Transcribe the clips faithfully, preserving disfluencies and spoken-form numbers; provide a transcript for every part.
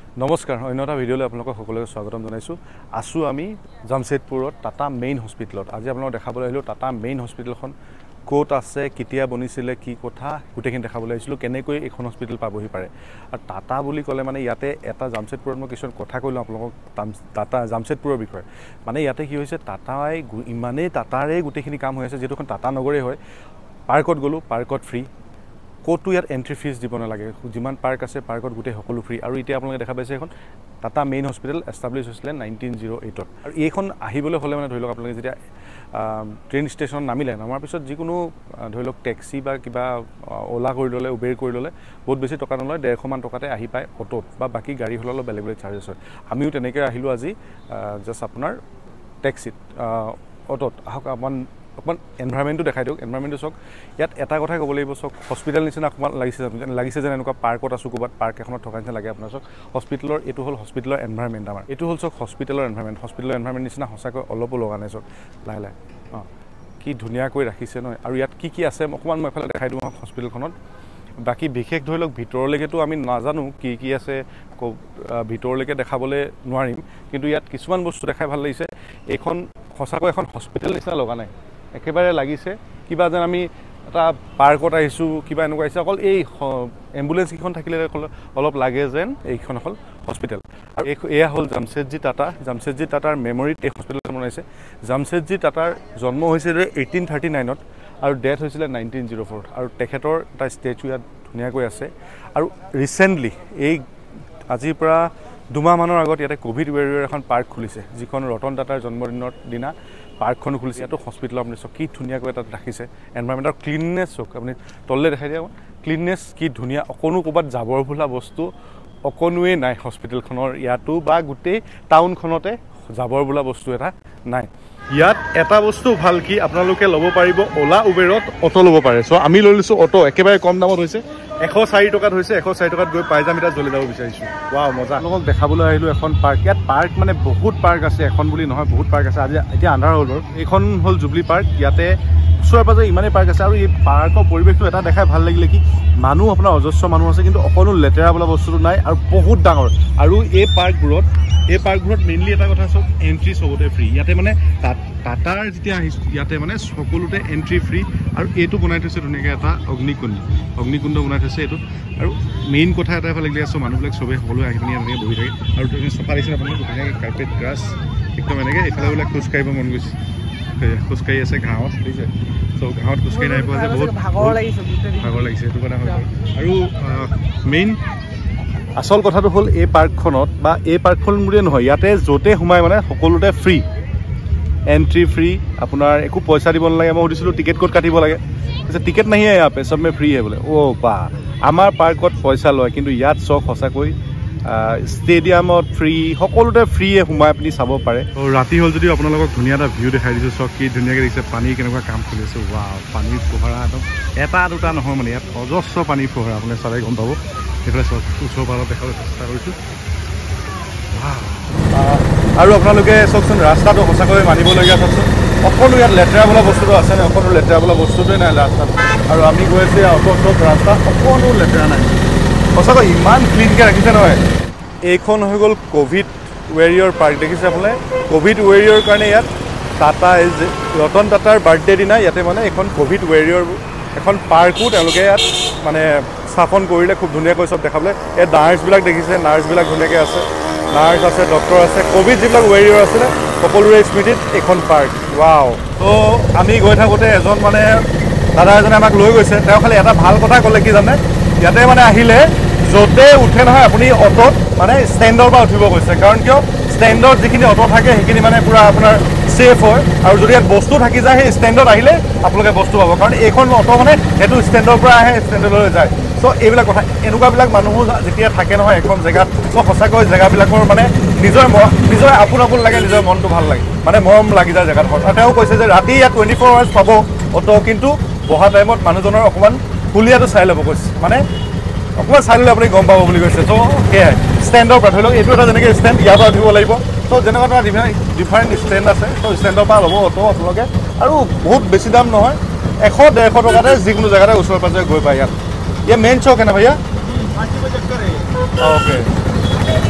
নমস্কাৰ অন্যটা ভিডিঅ'লৈ আপোনালোকক সকলোকে স্বাগতম জনাইছোঁ আছোঁ আমি জামশেদপুৰত টাটা মেইন হস্পিটেলত আজি আপোনালোকক দেখাবলৈ আহিলোঁ টাটা মেইন হস্পিটেলখন ক'ত আছে কেতিয়া বনিছিলে কি কথা গোটেইখিনি দেখাবলৈ আহিছিলোঁ কেনেকৈ এখন হস্পিটেল পাবহি পাৰে আৰু টাটা বুলি ক'লে মানে ইয়াতে এটা জামশেদপুৰত মই কিছুমান কথা কৈলোঁ আপোনালোকক টাটা জামশেদপুৰৰ বিষয়ে মানে ইয়াতে কি হৈছে টাটাই ইমানেই টাটাৰে গোটেইখিনি কাম হৈ আছে যিহেতু এখন টাটা নগৰেই হয় পাৰ্কত গ'লোঁ পাৰ্কত ফ্ৰী ক'তো ইয়াত এণ্ট্ৰি ফিজ দিব নালাগে যিমান পাৰ্ক আছে পাৰ্কত গোটেই সকলো ফ্ৰী আৰু এতিয়া আপোনালোকে দেখা পাইছে এখন টাটা মেইন হস্পিটেল এষ্টাব্লিছ হৈছিলে নাইনটিন জিৰ' এইটত আৰু এইখন আহিবলৈ হ'লে মানে ধৰি লওক আপোনালোকে যেতিয়া ট্ৰেইন ষ্টেচনত নামিলে নামাৰ পিছত যিকোনো ধৰি লওক টেক্সি বা কিবা অ'লা কৰি ল'লে উবেৰ কৰি ল'লে বহুত বেছি টকা নলয় ডেৰশমান টকাতে আহি পায় অ'টোত বা বাকী গাড়ী হ'লে অলপ বেলেগ বেলেগ চাৰ্জেছ হয় আমিও তেনেকৈ আহিলোঁ আজি জাষ্ট আপোনাৰ টেক্সিত অ'টোত আহক অকণমান অকণমান এনভাইৰমেণ্টটো দেখাই দিয়ক এনভাইৰমেণ্টটো চাওক ইয়াত এটা কথাই ক'ব লাগিব চাওক হস্পিটেল নিচিনা অকণমান লাগিছে লাগিছে যেন এনেকুৱা পাৰ্কত আছোঁ ক'ৰবাত পাৰ্ক এখনত থকা নিচিনা লাগে আপোনাৰ চাওক হস্পিটেলৰ এইটো হ'ল হস্পিটেলৰ এনভাইৰমেণ্ট আমাৰ এইটো হ'ল চাওক হস্পিটেলৰ এনভাইৰমেণ্ট হস্পিটেলৰ এনভাইৰমেণ্ট নিচিনা সঁচাকৈ অলপো লগা নাই চাওক লাহে লাহে অঁ কি ধুনীয়াকৈ ৰাখিছে নহয় আৰু ইয়াত কি কি আছে অকণমান মই এফালে দেখাই দিওঁ হস্পিটেলখনত বাকী বিশেষ ধৰি লওক ভিতৰলৈকেতো আমি নাজানো কি কি আছে ভিতৰলৈকে দেখাবলৈ নোৱাৰিম কিন্তু ইয়াত কিছুমান বস্তু দেখাই ভাল লাগিছে এইখন সঁচাকৈ এখন হস্পিটেল নিচিনা লগা নাই একেবাৰে লাগিছে কিবা যেন আমি এটা পাৰ্কত আহিছোঁ কিবা এনেকুৱা আহিছে অকল এই এম্বুলেঞ্চকেইখন থাকিলে অলপ লাগে যেন এইখন এখন হস্পিটেল আৰু এই এয়া হ'ল জামশেদজী টাটা জামশেদজী টাটাৰ মেমৰিত এই হস্পিটেলখন বনাইছে জামশেদজী টাটাৰ জন্ম হৈছিলে এইটিন থাৰ্টি নাইনত আৰু ডেথ হৈছিলে নাইনটিন জিৰ' ফ'ৰত আৰু তেখেতৰ এটা ষ্টেচু ইয়াত ধুনীয়াকৈ আছে আৰু ৰিচেণ্টলি এই আজিৰ পৰা দুমাহমানৰ আগত ইয়াতে ক'ভিড ৱেৰিয়ৰ এখন পাৰ্ক খুলিছে যিখন ৰতন টাটাৰ জন্মদিনৰ দিনা পাৰ্কখনো খুলিছে ইয়াতো হস্পিটেল আপুনি চাওক কি ধুনীয়াকৈ তাত ৰাখিছে এনভাইৰমেণ্টৰ ক্লিননেছ চাওক আপুনি তললৈ দেখাই দিয়া ক্লিননেছ কি ধুনীয়া অকণো ক'ৰবাত জাবৰ বোলা বস্তু অকণোৱেই নাই হস্পিটেলখনৰ ইয়াতো বা গোটেই টাউনখনতে জাবৰ বোলা বস্তু এটা নাই ইয়াত এটা বস্তু ভাল কি আপোনালোকে ল'ব পাৰিব অ'লা উবেৰত অ'টো ল'ব পাৰে চ' আমি লৈ লৈছোঁ অ'টো একেবাৰে কম দামত হৈছে এশ চাৰি টকাত হৈছে এশ চাৰি টকাত গৈ পাই যাম এতিয়া জ্বলি যাব বিচাৰিছোঁ ৱাও মজা আপোনালোকক দেখাবলৈ আহিলোঁ এখন পাৰ্ক ইয়াত পাৰ্ক মানে বহুত পাৰ্ক আছে এখন বুলি নহয় বহুত পাৰ্ক আছে আজি এতিয়া আন্ধাৰ হ'ল বাৰু এইখন হ'ল জুবলি পাৰ্ক ইয়াতে ওচৰে পাজৰে ইমানেই পাৰ্ক আছে আৰু এই পাৰ্কৰ পৰিৱেশটো এটা দেখাই ভাল লাগিলে কি মানুহ আপোনাৰ অজস্ৰ মানুহ আছে কিন্তু অকণো লেতেৰা বোলা বস্তুটো নাই আৰু বহুত ডাঙৰ আৰু এই পাৰ্কবোৰত এই পাৰ্কবোৰত মেইনলি এটা কথা চাওক এণ্ট্ৰি চবতে ফ্ৰী ইয়াতে মানে টাটাৰ যেতিয়া আহিছোঁ ইয়াতে মানে সকলোতে এণ্ট্ৰি ফ্ৰী আৰু এইটো বনাই থৈছে ধুনীয়াকৈ এটা অগ্নিকুণ্ড অগ্নিকুণ্ড বনাই থৈছে এইটো আৰু মেইন কথা এটাই ভাল লাগিলে আছোঁ মানুহবিলাক চবেই সকলোৱে আহি পিনি এনেকৈ বহি থাকে আৰু চফা দিছে আপোনালোকে ধুনীয়াকৈ কাৰ্পেট গ্ৰাছ একদম এনেকৈ এইফালে বোলে খোজকাঢ়িব মন গৈছে খোজকাঢ়ি আছে ঘাঁহত দিছে চ' ঘাঁহত খোজকাঢ়ি নাই পোৱা যে বহুত ভাগৰ লাগিছে ভাগৰ লাগিছে সেইটো কাৰণে হয় আৰু মেইন আচল কথাটো হ'ল এই পাৰ্কখনত বা এই পাৰ্কখন বুলিয়ে নহয় ইয়াতে য'তে সোমাই মানে সকলোতে ফ্ৰী এণ্ট্ৰি ফ্ৰী আপোনাৰ একো পইচা দিব নালাগে মই সুধিছিলোঁ টিকেট ক'ত কাটিব লাগে টিকেট নাহি ইয়াৰ পে চব মে ফ্ৰী হে বোলে অ' বা আমাৰ পাৰ্কত পইচা লয় কিন্তু ইয়াত চব সঁচাকৈ ষ্টেডিয়ামত ফ্ৰী সকলোতে ফ্ৰীয়ে সোমাই পিনি চাব পাৰে ৰাতি হ'ল যদিও আপোনালোকক ধুনীয়া এটা ভিউ দেখাই দিছোঁ চব কি ধুনীয়াকৈ দিছে পানী কেনেকুৱা কাম চলি আছে ৱা পানীৰ ফোহাৰা একদম এটা দুটা নহয় মানে ইয়াত অজস্ৰ পানীৰ ফোহাৰা আপুনি চালে গম পাব সেইফালে চব ওচৰ পাৰত দেখাবলৈ চেষ্টা কৰিছোঁ আৰু আপোনালোকে চাওকচোন ৰাস্তাটো সঁচাকৈ মানিবলগীয়া চাওকচোন অকণো ইয়াত লেতেৰা বোলা বস্তুটো আছে নাই অকণো লেতেৰা বোলা বস্তুটোৱে নাই ৰাস্তাত আৰু আমি গৈ আছোঁ অটো চব ৰাস্তা অকণো লেতেৰা নাই সঁচাকৈ ইমান ক্লিনকৈ ৰাখিছে নহয় এইখন হৈ গ'ল ক'ভিড ৱেৰিয়ৰ পাৰ্ক দেখিছে আপোনালোকে ক'ভিড ৱেৰিয়ৰ কাৰণে ইয়াত টাটা ৰতন টাটাৰ বাৰ্থডে দিনা ইয়াতে মানে এখন ক'ভিড ৱেৰিয়ৰ এখন পাৰ্কো তেওঁলোকে ইয়াত মানে স্থাপন কৰিলে খুব ধুনীয়াকৈ চব দেখাবলৈ এই নাৰ্ছবিলাক দেখিছে নাৰ্ছবিলাক ধুনীয়াকৈ আছে নাৰ্ছ আছে ডক্টৰ আছে ক'ভিড যিবিলাক ৱেৰিয়ৰ আছিলে সকলোৰে স্মৃতিত এইখন পাৰ্ক ৱাও ত' আমি গৈ থাকোঁতে এজন মানে দাদা এজনে আমাক লৈ গৈছে তেওঁ খালি এটা ভাল কথা ক'লে কি জানে ইয়াতে মানে আহিলে য'তে উঠে নহয় আপুনি অ'টোত মানে ষ্টেণ্ডৰ পৰা উঠিব কৈছে কাৰণ কিয় ষ্টেণ্ডত যিখিনি অ'টো থাকে সেইখিনি মানে পূৰা আপোনাৰ ছেফ হয় আৰু যদি ইয়াত বস্তু থাকি যায় সেই ষ্টেণ্ডত আহিলে আপোনালোকে বস্তু পাব কাৰণ এইখন অ'টো মানে সেইটো ষ্টেণ্ডৰ পৰা আহে ষ্টেণ্ডলৈ যায় চ' এইবিলাক কথা এনেকুৱাবিলাক মানুহো যেতিয়া থাকে নহয় এখন জেগাত চ' সঁচাকৈ জেগাবিলাকৰ মানে নিজৰ নিজৰ আপোন আপোন লাগে নিজৰ মনটো ভাল লাগে মানে মৰম লাগি যায় জেগাডোখৰ আৰু তেওঁ কৈছে যে ৰাতি ইয়াত টুৱেণ্টি ফ'ৰ আৱাৰ্ছ পাব অ'টো কিন্তু বহা টাইমত মানুহজনৰ অকণমান হুলীয়াটো চাই ল'ব কৈছে মানে অকণমান চাই ল'লে আপুনি গম পাব বুলি কৈছে চ' সেয়াই ষ্টেণ্ডৰ পৰা ধৰি লওক এইটো এটা যেনেকৈ ষ্টেণ্ড ইয়াৰ পৰা উঠিব লাগিব চ' যেনেকুৱা ধৰণৰ ডিফাৰেণ্ট ডিফাৰেণ্ট ষ্টেণ্ড আছে চ' ষ্টেণ্ডৰ পৰা ল'ব অ'টো আপোনালোকে আৰু বহুত বেছি দাম নহয় এশ ডেৰশ টকাতে যিকোনো জেগাতে ওচৰে পাজৰে গৈ পায় ইয়াত ये मेन चौक है ना भैया? ओके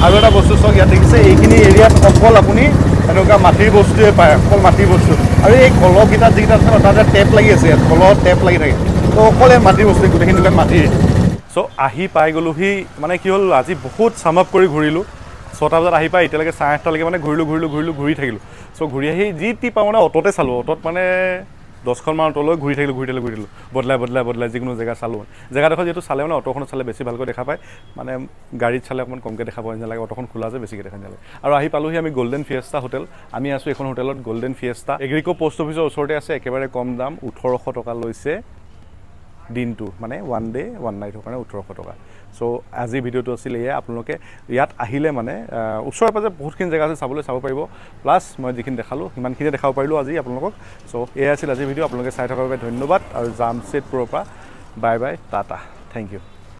আৰু এটা বস্তু চাওক ইয়াত দেখিছে এইখিনি এৰিয়াত অকল আপুনি এনেকুৱা মাটিৰ বস্তুৱে পায় অকল মাটিৰ বস্তু আৰু এই কলহকেইটাত যিকেইটা আছে তাতে টেপ লাগি আছে ইয়াত কলত টেপ লাগি থাকে তো অকল এই মাটিৰ বস্তু গোটেইখিনি দোকান মাটিৰ চ' আহি পাই গ'লোহি মানে কি হ'ল আজি বহুত চাম আপ কৰি ঘূৰিলোঁ ছটা বজাত আহি পাই এতিয়ালৈকে চাৰে আঠটালৈকে মানে ঘূৰিলোঁ ঘূৰিলোঁ ঘূৰিলোঁ ঘূৰি থাকিলোঁ চ' ঘূৰি আহি যি টি পাওঁ মানে অ'টতে চালোঁ অ'টত মানে দহখনমান অ'টলৈ ঘূৰি থাকিলোঁ ঘূৰি থাকিলোঁ ঘূৰি থাকিলোঁ বদলাই বদলাই বদলাই যিকোনো জেগা চালোঁ জেগাডোখৰ যিহেতু চালে মানে অ'টখনত চালে বেছি ভালকৈ দেখা পায় মানে গাড়ীত চালে অকণমান কমকৈ দেখা পোৱা নালাগে অ'টখন খোলা আছে বেছিকৈ দেখা নালাগে আৰু আহি পালোহি আমি গল্ডেন ফিয়েষ্টা হোটেল আমি আছোঁ এখন হোটেলত গল্ডেন ফিয়েষ্টা এগ্ৰিকো পোষ্ট অফিচৰ ওচৰতে আছে একেবাৰে কম দাম ওঠৰশ টকা লৈছে দিনটো মানে ওৱান ডে ওৱান নাইটৰ কাৰণে ওঠৰশ টকা চ' আজি ভিডিঅ'টো আছিলে এয়া আপোনালোকে ইয়াত আহিলে মানে ওচৰে পাজৰে বহুতখিনি জেগা আছে চাবলৈ চাব পাৰিব প্লাছ মই যিখিনি দেখালোঁ সিমানখিনিয়ে দেখাব পাৰিলোঁ আজি আপোনালোকক চ' এয়া আছিল আজি ভিডিঅ' আপোনালোকে চাই থকাৰ বাবে ধন্যবাদ আৰু জামছেদপুৰৰ পৰা bye bye tata thank U